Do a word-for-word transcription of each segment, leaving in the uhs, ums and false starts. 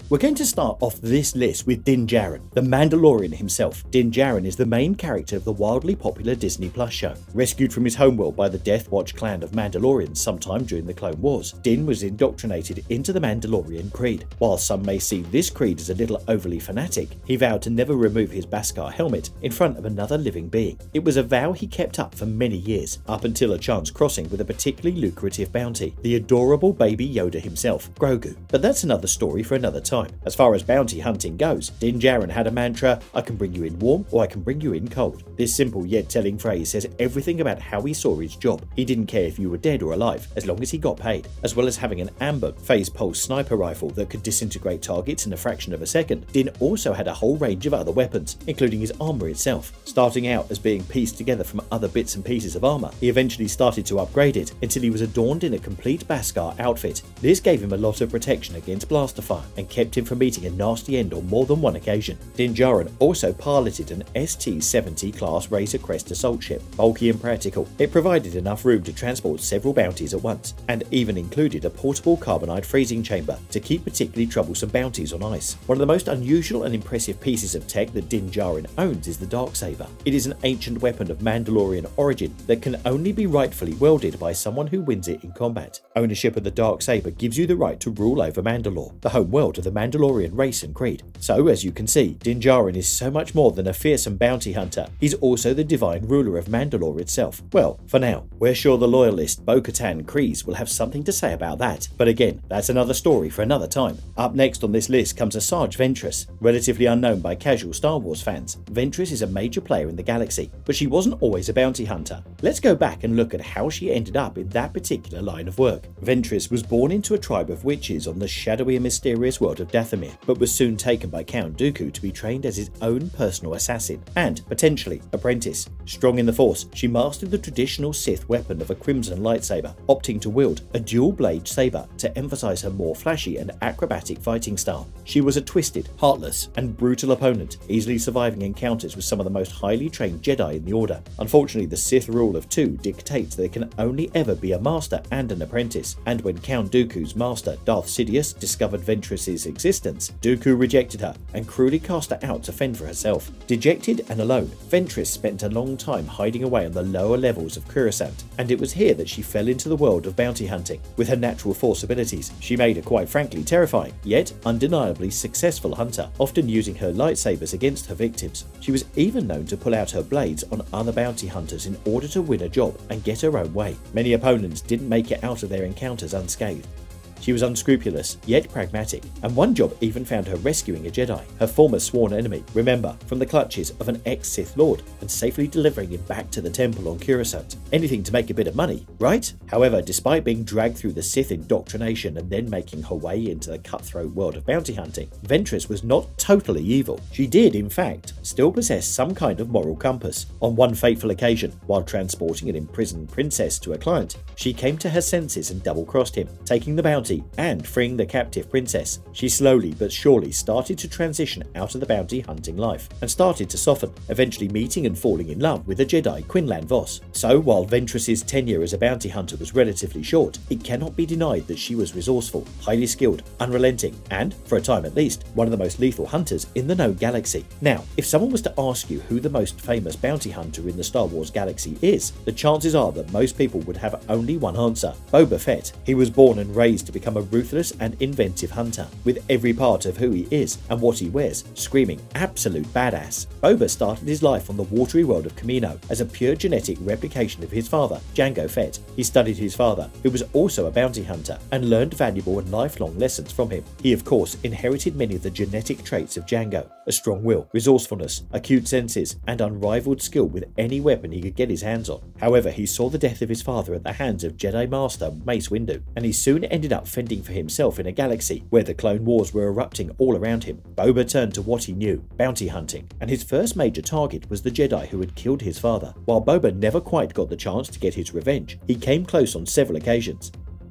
We're going to start off this list with Din Djarin, the Mandalorian himself. Din Djarin is the main character of the wildly popular Disney Plus show. Rescued from his homeworld by the Death Watch clan of Mandalorians sometime during the Clone Wars, Din was indoctrinated into the Mandalorian creed. While some may see this creed as a little overly fanatic, he vowed to never remove his Beskar helmet in front of another living being. It was a vow he kept up for many years, up until a chance crossing with a particularly lucrative bounty, the adorable baby Yoda himself, Grogu. But that's another story for another time. As far as bounty hunting goes, Din Djarin had a mantra: I can bring you in warm or I can bring you in cold. This simple yet telling phrase says everything about how he saw his job. He didn't care if you were dead or alive, as long as he got paid. As well as having an amber phase pulse sniper rifle that could disintegrate targets in a fraction of a second, Din also had a whole range of other weapons, including his armor itself. Starting out as being pieced together from other bits and pieces of armor, he eventually started to upgrade it until he was adorned in a complete Beskar outfit. This gave him a lot of protection against blaster fire and kept him from meeting a nasty end on more than one occasion. Din Djarin also piloted an S T seventy class Razor Crest assault ship. Bulky and practical, it provided enough room to transport several bounties at once, and even included a portable carbonite freezing chamber to keep particularly troublesome bounties on ice. One of the most unusual and impressive pieces of tech that Din Djarin owns is the Darksaber. It is an ancient weapon of Mandalorian origin that can only be rightfully wielded by someone who wins it in combat. Ownership of the Darksaber gives you the right to rule over Mandalore, the home world of the Mandalorian race and creed. So, as you can see, Din Djarin is so much more than a fearsome bounty hunter. He's also the divine ruler of Mandalore itself. Well, for now, we're sure the loyalist Bo-Katan Kryze will have something to say about that. But again, that's another story for another time. Up next on this list comes Asajj Ventress. Relatively unknown by casual Star Wars fans, Ventress is a major player in the galaxy, but she wasn't always a bounty hunter. Let's go back and look at how she ended up in that particular line of work. Ventress was born into a tribe of witches on the shadowy and mysterious world of Dathomir, but was soon taken by Count Dooku to be trained as his own personal assassin and, potentially, apprentice. Strong in the Force, she mastered the traditional Sith weapon of a crimson lightsaber, opting to wield a dual-blade saber to emphasize her more flashy and acrobatic fighting style. She was a twisted, heartless, and brutal opponent, easily surviving encounters with some of the most highly trained Jedi in the Order. Unfortunately, the Sith rule of two dictates there can only ever be a master and an apprentice, and when Count Dooku's master, Darth Sidious, discovered Ventress's existence, Dooku rejected her and cruelly cast her out to fend for herself. Dejected and alone, Ventress spent a long time hiding away on the lower levels of Coruscant, and it was here that she fell into the world of bounty hunting. With her natural Force abilities, she made a quite frankly terrifying, yet undeniably successful hunter, often using her lightsabers against her victims. She was even known to pull out her blades on other bounty hunters in order to win a job and get her own way. Many opponents didn't make it out of their encounters unscathed. She was unscrupulous, yet pragmatic, and one job even found her rescuing a Jedi, her former sworn enemy, remember, from the clutches of an ex-Sith Lord, and safely delivering him back to the temple on Coruscant. Anything to make a bit of money, right? However, despite being dragged through the Sith indoctrination and then making her way into the cutthroat world of bounty hunting, Ventress was not totally evil. She did, in fact, still possess some kind of moral compass. On one fateful occasion, while transporting an imprisoned princess to a client, she came to her senses and double-crossed him, taking the bounty and freeing the captive princess. She slowly but surely started to transition out of the bounty hunting life and started to soften, eventually meeting and falling in love with the Jedi Quinlan Vos. So while Ventress's tenure as a bounty hunter was relatively short, it cannot be denied that she was resourceful, highly skilled, unrelenting, and, for a time at least, one of the most lethal hunters in the known galaxy. Now, if someone was to ask you who the most famous bounty hunter in the Star Wars galaxy is, the chances are that most people would have only one answer: Boba Fett. He was born and raised to become a ruthless and inventive hunter, with every part of who he is and what he wears screaming absolute badass. Boba started his life on the watery world of Kamino as a pure genetic replication of his father, Jango Fett. He studied his father, who was also a bounty hunter, and learned valuable and lifelong lessons from him. He, of course, inherited many of the genetic traits of Jango: a strong will, resourcefulness, acute senses, and unrivaled skill with any weapon he could get his hands on. However, he saw the death of his father at the hands of Jedi Master Mace Windu, and he soon ended up fending for himself in a galaxy where the Clone Wars were erupting all around him. Boba turned to what he knew: bounty hunting, and his first major target was the Jedi who had killed his father. While Boba never quite got the chance to get his revenge, he came close on several occasions.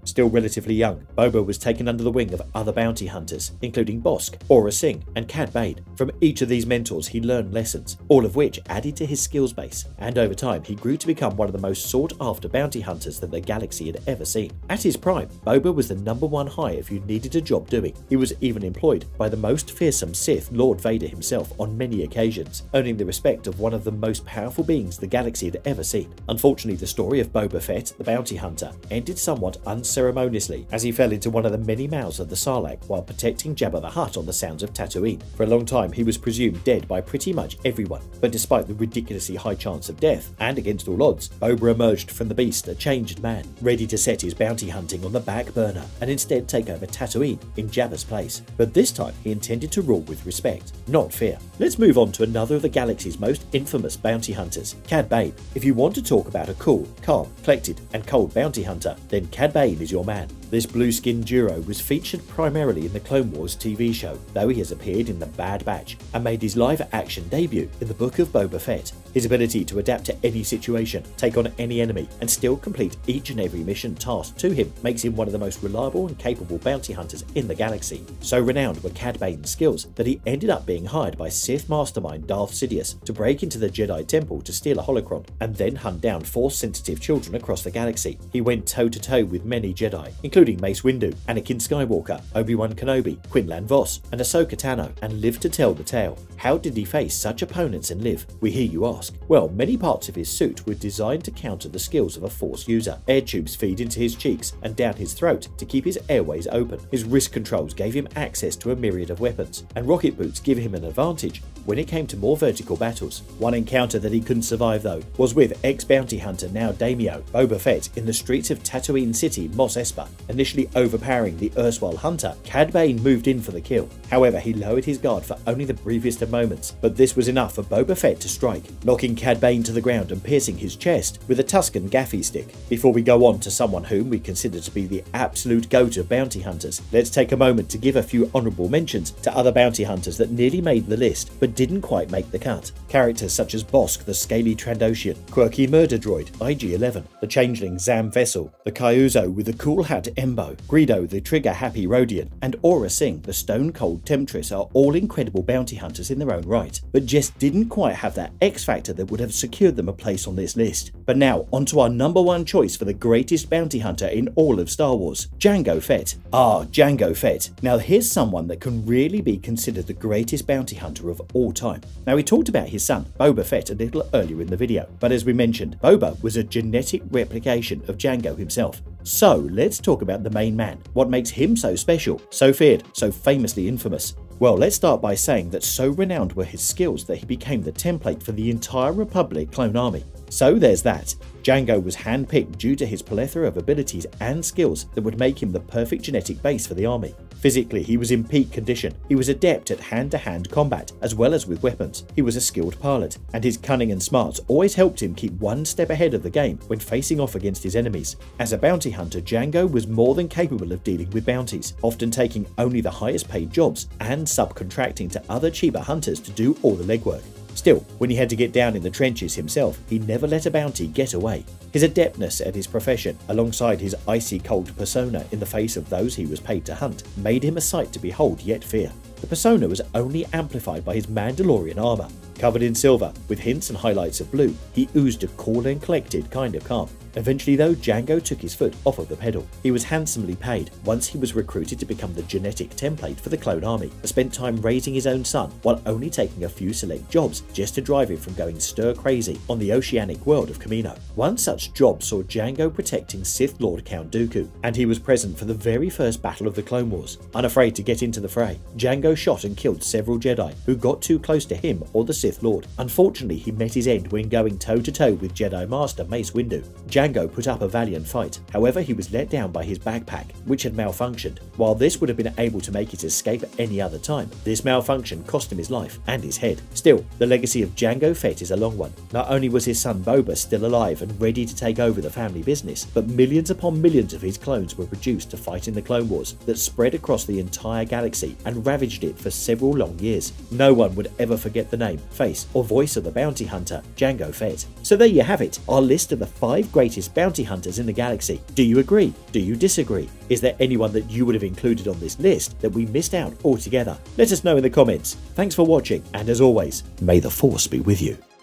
Still relatively young, Boba was taken under the wing of other bounty hunters, including Bossk, Aurra Sing, and Cad Bane. From each of these mentors he learned lessons, all of which added to his skills base, and over time he grew to become one of the most sought-after bounty hunters that the galaxy had ever seen. At his prime, Boba was the number one hire if you needed a job doing. He was even employed by the most fearsome Sith, Lord Vader himself, on many occasions, earning the respect of one of the most powerful beings the galaxy had ever seen. Unfortunately, the story of Boba Fett, the bounty hunter, ended somewhat unceremoniously as he fell into one of the many mouths of the Sarlacc while protecting Jabba the Hutt on the sands of Tatooine. For a long time he was presumed dead by pretty much everyone, but despite the ridiculously high chance of death, and against all odds, Boba emerged from the beast a changed man, ready to set his bounty hunting on the back burner and instead take over Tatooine in Jabba's place. But this time he intended to rule with respect, not fear. Let's move on to another of the galaxy's most infamous bounty hunters, Cad Bane. If you want to talk about a cool, calm, collected, and cold bounty hunter, then Cad Bane is your man. This blue-skinned duo was featured primarily in the Clone Wars T V show, though he has appeared in The Bad Batch and made his live-action debut in the Book of Boba Fett. His ability to adapt to any situation, take on any enemy, and still complete each and every mission tasked to him makes him one of the most reliable and capable bounty hunters in the galaxy. So renowned were Cad Bane's skills that he ended up being hired by Sith mastermind Darth Sidious to break into the Jedi Temple to steal a holocron and then hunt down Force-sensitive children across the galaxy. He went toe-to-toe with many Jedi, including Mace Windu, Anakin Skywalker, Obi-Wan Kenobi, Quinlan Vos, and Ahsoka Tano, and lived to tell the tale. How did he face such opponents and live, we hear you ask? Well, many parts of his suit were designed to counter the skills of a Force user. Air tubes feed into his cheeks and down his throat to keep his airways open. His wrist controls gave him access to a myriad of weapons, and rocket boots give him an advantage when it came to more vertical battles. One encounter that he couldn't survive though was with ex-bounty hunter now Daimyo Boba Fett in the streets of Tatooine City, Mos Espa. Initially overpowering the erstwhile hunter, Cad Bane moved in for the kill. However, he lowered his guard for only the briefest of moments, but this was enough for Boba Fett to strike, knocking Cad Bane to the ground and piercing his chest with a Tusken gaffy stick. Before we go on to someone whom we consider to be the absolute goat of bounty hunters, let's take a moment to give a few honourable mentions to other bounty hunters that nearly made the list but didn't quite make the cut. Characters such as Bossk the Scaly Trandoshan, Quirky Murder Droid I G eleven, the Changeling Zam Vessel, the Kyuzo with the cool hat Embo, Greedo the trigger-happy Rodian, and Aurra Sing the stone-cold Temptress are all incredible bounty hunters in their own right, but just didn't quite have that X-factor that would have secured them a place on this list. But now, onto our number one choice for the greatest bounty hunter in all of Star Wars, Jango Fett. Ah, Jango Fett. Now here's someone that can really be considered the greatest bounty hunter of all time. Now we talked about his son, Boba Fett, a little earlier in the video, but as we mentioned, Boba was a genetic replication of Jango himself. So let's talk about the main man. What makes him so special, so feared, so famously infamous? Well, let's start by saying that so renowned were his skills that he became the template for the entire Republic clone army. So there's that. Jango was handpicked due to his plethora of abilities and skills that would make him the perfect genetic base for the army. Physically, he was in peak condition. He was adept at hand-to-hand combat, as well as with weapons. He was a skilled pilot, and his cunning and smarts always helped him keep one step ahead of the game when facing off against his enemies. As a bounty hunter, Jango was more than capable of dealing with bounties, often taking only the highest paid jobs and subcontracting to other cheaper hunters to do all the legwork. Still, when he had to get down in the trenches himself, he never let a bounty get away. His adeptness at his profession, alongside his icy cold persona in the face of those he was paid to hunt, made him a sight to behold yet fear. The persona was only amplified by his Mandalorian armour. Covered in silver, with hints and highlights of blue, he oozed a cool and collected kind of calm. Eventually though, Jango took his foot off of the pedal. He was handsomely paid once he was recruited to become the genetic template for the clone army, and spent time raising his own son while only taking a few select jobs just to drive him from going stir crazy on the oceanic world of Kamino. One such job saw Jango protecting Sith Lord Count Dooku, and he was present for the very first battle of the Clone Wars. Unafraid to get into the fray, Jango shot and killed several Jedi who got too close to him or the Sith Lord. Unfortunately, he met his end when going toe-to-toe with Jedi Master Mace Windu. Jango put up a valiant fight, however he was let down by his backpack, which had malfunctioned. While this would have been able to make it escape at any other time, this malfunction cost him his life and his head. Still, the legacy of Jango Fett is a long one. Not only was his son Boba still alive and ready to take over the family business, but millions upon millions of his clones were produced to fight in the Clone Wars that spread across the entire galaxy and ravaged cherished it for several long years. No one would ever forget the name, face, or voice of the bounty hunter, Jango Fett. So there you have it, our list of the five greatest bounty hunters in the galaxy. Do you agree? Do you disagree? Is there anyone that you would have included on this list that we missed out altogether? Let us know in the comments. Thanks for watching, and as always, may the Force be with you.